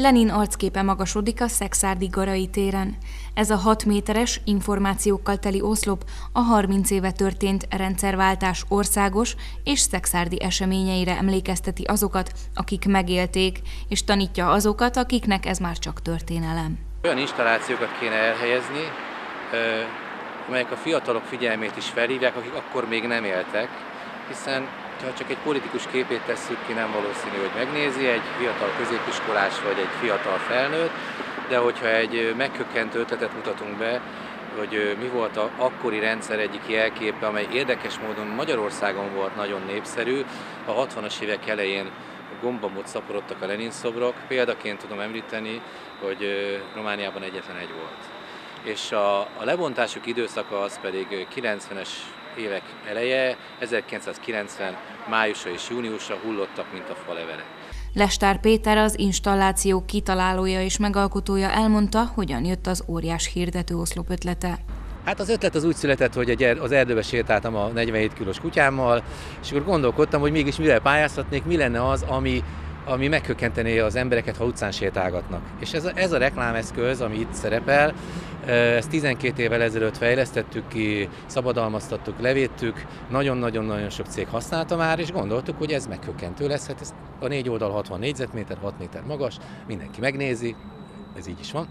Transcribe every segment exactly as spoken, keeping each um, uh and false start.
Lenin arcképe magasodik a Szekszárdi Garai téren. Ez a hat méteres, információkkal teli oszlop a harminc éve történt rendszerváltás országos és szekszárdi eseményeire emlékezteti azokat, akik megélték, és tanítja azokat, akiknek ez már csak történelem. Olyan installációkat kéne elhelyezni, amelyek a fiatalok figyelmét is felhívják, akik akkor még nem éltek, hiszen ha csak egy politikus képét tesszük ki, nem valószínű, hogy megnézi egy fiatal középiskolás vagy egy fiatal felnőtt, de hogyha egy meghökkentő ötletet mutatunk be, hogy mi volt az akkori rendszer egyik jelképe, amely érdekes módon Magyarországon volt nagyon népszerű, a hatvanas évek elején gombamód szaporodtak a Lenin szobrok, példaként tudom említeni, hogy Romániában egyetlen egy volt. És a, a lebontásuk időszaka az pedig kilencvenes évek eleje, ezerkilencszázkilencven májusa és júniusa hullottak, mint a falevele. Lestár Péter, az installáció kitalálója és megalkotója elmondta, hogyan jött az óriás hirdető oszlop ötlete. Hát az ötlet az úgy született, hogy az erdőbe sétáltam a negyvenhét kilós kutyámmal, és akkor gondolkodtam, hogy mégis mivel pályázhatnék, mi lenne az, ami, ami meghökkentené az embereket, ha utcán sétálgatnak. És ez a, ez a reklámeszköz, ami itt szerepel, ezt tizenkét évvel ezelőtt fejlesztettük ki, szabadalmaztattuk, levédtük, nagyon-nagyon-nagyon sok cég használta már, és gondoltuk, hogy ez meghökkentő lesz. Hát ez a négy oldal hatvan négyzetméter, hat méter magas, mindenki megnézi, ez így is van.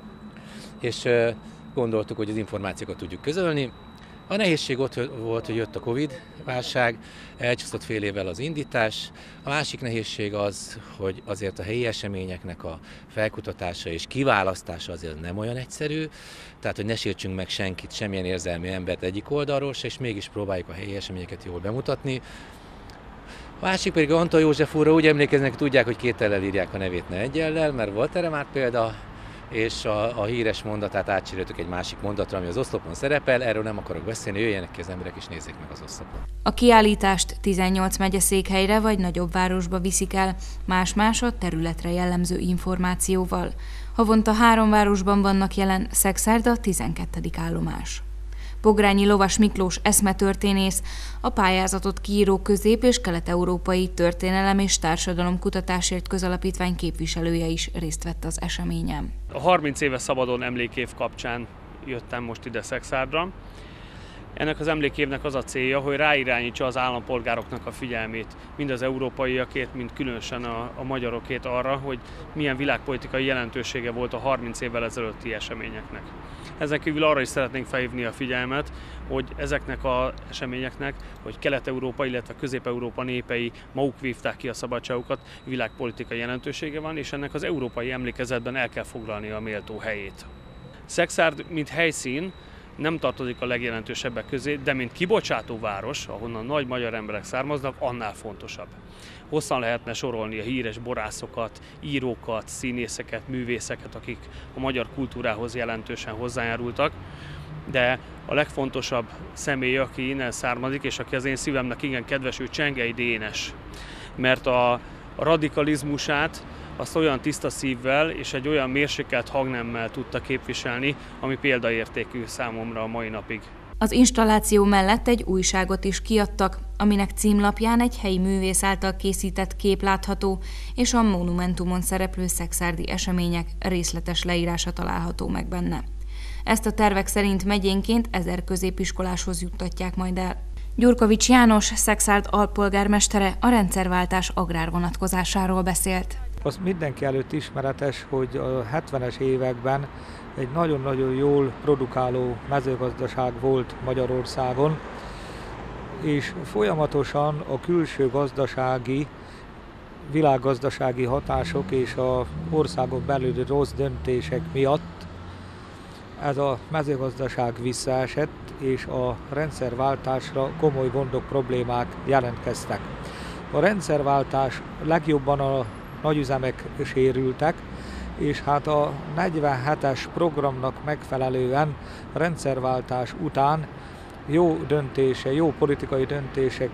És gondoltuk, hogy az információkat tudjuk közölni. A nehézség ott volt, hogy jött a Covid-válság, elcsúszott fél évvel az indítás. A másik nehézség az, hogy azért a helyi eseményeknek a felkutatása és kiválasztása azért nem olyan egyszerű, tehát hogy ne sértsünk meg senkit, semmilyen érzelmi embert egyik oldalról, és mégis próbáljuk a helyi eseményeket jól bemutatni. A másik pedig Antal József úrra úgy emlékeznek, tudják, hogy két ellel írják a nevét, ne egy ellel, mert volt erre már példa, és a, a híres mondatát átcseréltük egy másik mondatra, ami az oszlopon szerepel, erről nem akarok beszélni, jöjjenek ki az emberek és nézzék meg az oszlopon. A kiállítást tizennyolc megyeszékhelyre vagy nagyobb városba viszik el, más-más a területre jellemző információval. Havonta három városban vannak jelen, Szekszárd a tizenkettedik állomás. Pogrányi Lovas Miklós eszmetörténész, a pályázatot kiíró Közép- és Kelet-európai Történelem és Társadalomkutatásért Közalapítvány képviselője is részt vett az eseményen. A harminc éves szabadon emlékév kapcsán jöttem most ide Szekszárdra. Ennek az emlékévnek az a célja, hogy ráirányítsa az állampolgároknak a figyelmét, mind az európaiakét, mind különösen a, a magyarokét arra, hogy milyen világpolitikai jelentősége volt a harminc évvel ezelőtti eseményeknek. Ezen kívül arra is szeretnénk felhívni a figyelmet, hogy ezeknek az eseményeknek, hogy Kelet-Európa, illetve Közép-Európa népei maguk vívták ki a szabadságukat, világpolitikai jelentősége van, és ennek az európai emlékezetben el kell foglalni a méltó helyét. Szekszárd, mint helyszín, nem tartozik a legjelentősebbek közé, de mint kibocsátóváros, ahonnan nagy magyar emberek származnak, annál fontosabb. Hosszan lehetne sorolni a híres borászokat, írókat, színészeket, művészeket, akik a magyar kultúrához jelentősen hozzájárultak, de a legfontosabb személy, aki innen származik, és aki az én szívemnek igen kedves, ő Csengei Dénes, mert a radikalizmusát azt olyan tiszta szívvel és egy olyan mérsékelt hangnemmel tudta képviselni, ami példaértékű számomra a mai napig. Az installáció mellett egy újságot is kiadtak, aminek címlapján egy helyi művész által készített kép látható, és a monumentumon szereplő szekszárdi események részletes leírása található meg benne. Ezt a tervek szerint megyénként ezer középiskoláshoz juttatják majd el. Gyurkovics János, Szekszárd alpolgármestere a rendszerváltás agrárvonatkozásáról beszélt. Az mindenki előtt ismeretes, hogy a hetvenes években egy nagyon-nagyon jól produkáló mezőgazdaság volt Magyarországon, és folyamatosan a külső gazdasági, világgazdasági hatások és az országon belüli rossz döntések miatt ez a mezőgazdaság visszaesett, és a rendszerváltásra komoly gondok, problémák jelentkeztek. A rendszerváltás legjobban a nagyüzemek sérültek, és hát a negyvenhetes programnak megfelelően a rendszerváltás után jó döntése, jó politikai döntések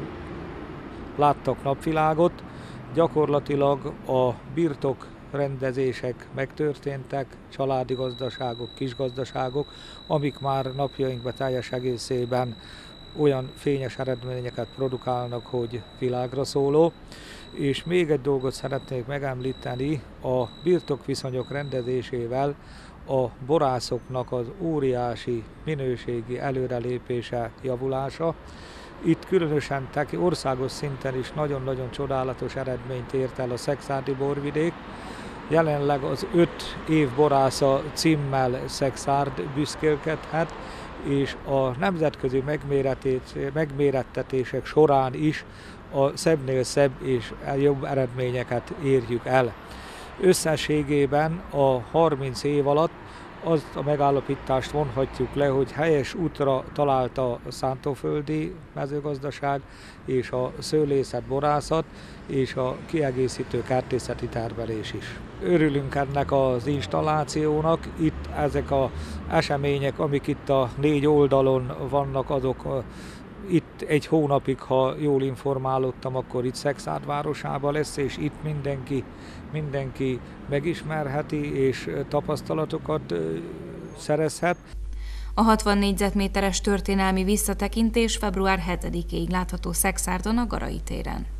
láttak napvilágot, gyakorlatilag a birtok rendezések megtörténtek, családi gazdaságok, kisgazdaságok, amik már napjainkban teljes egészében olyan fényes eredményeket produkálnak, hogy világra szóló. És még egy dolgot szeretnék megemlíteni, a birtokviszonyok rendezésével a borászoknak az óriási minőségi előrelépése, javulása. Itt különösen országos szinten is nagyon-nagyon csodálatos eredményt ért el a szekszárdi borvidék. Jelenleg az öt év borásza címmel Szekszárd büszkélkedhet, és a nemzetközi megmérettetések során is a szebbnél szebb és jobb eredményeket érjük el. Összességében a harminc év alatt azt a megállapítást vonhatjuk le, hogy helyes útra találta a szántóföldi mezőgazdaság és a szőlészet, borászat és a kiegészítő kertészeti termelés is. Örülünk ennek az installációnak, itt ezek az események, amik itt a négy oldalon vannak, azok itt egy hónapig, ha jól informálódtam, akkor itt Szekszárd városában lesz, és itt mindenki, mindenki megismerheti és tapasztalatokat szerezhet. A hatvan négyzetméteres történelmi visszatekintés február hetedikéig látható Szekszárdon a Garai téren.